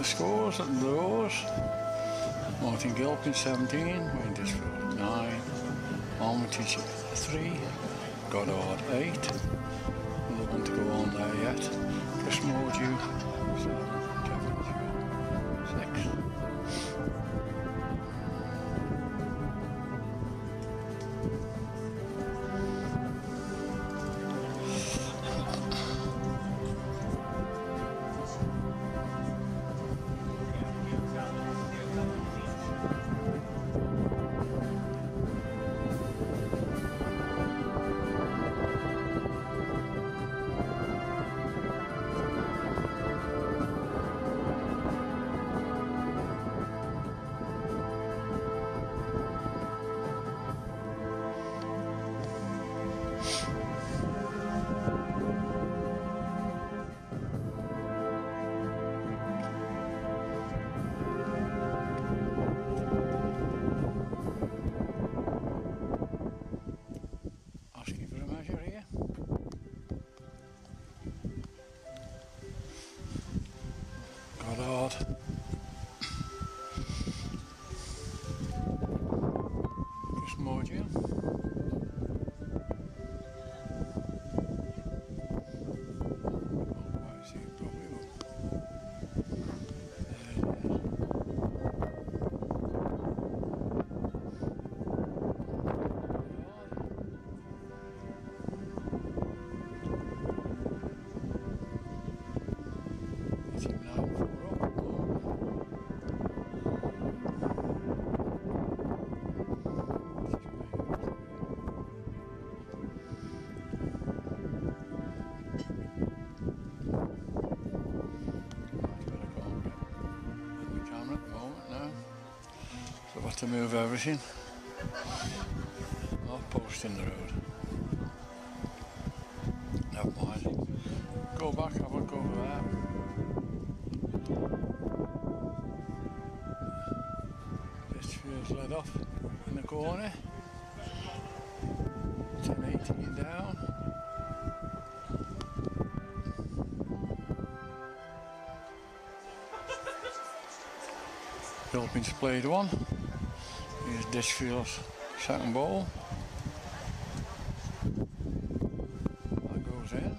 The scores at those: Martin Gilpin 17, Wayne Disfield 9, Armitage 3, Goddard 8, another one to go on there yet, Chris Mordew 7, Jeff 6. To move everything. I'll post in the road. Never mind. Go back, have a look over there. This feels let off in the corner. 10-18 down. Gilpin's played one. Here's Dishfield's second ball. That goes in.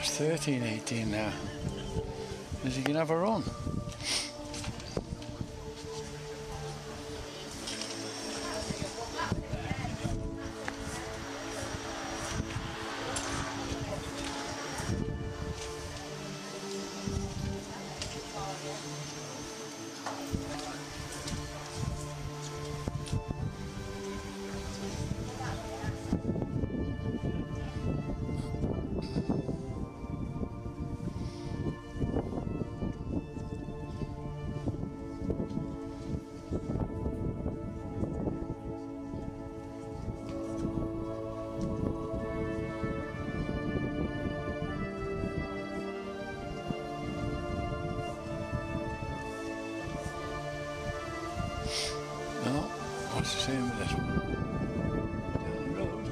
It's 13.18 now. Is he going to have a run? No, what's the same with this one? Down the road.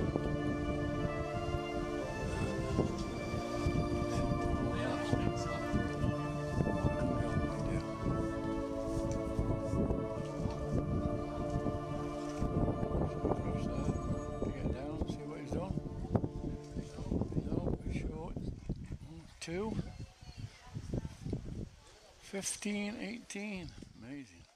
Across there to get down, see what he's done. No, short. 2. 15.18. Amazing.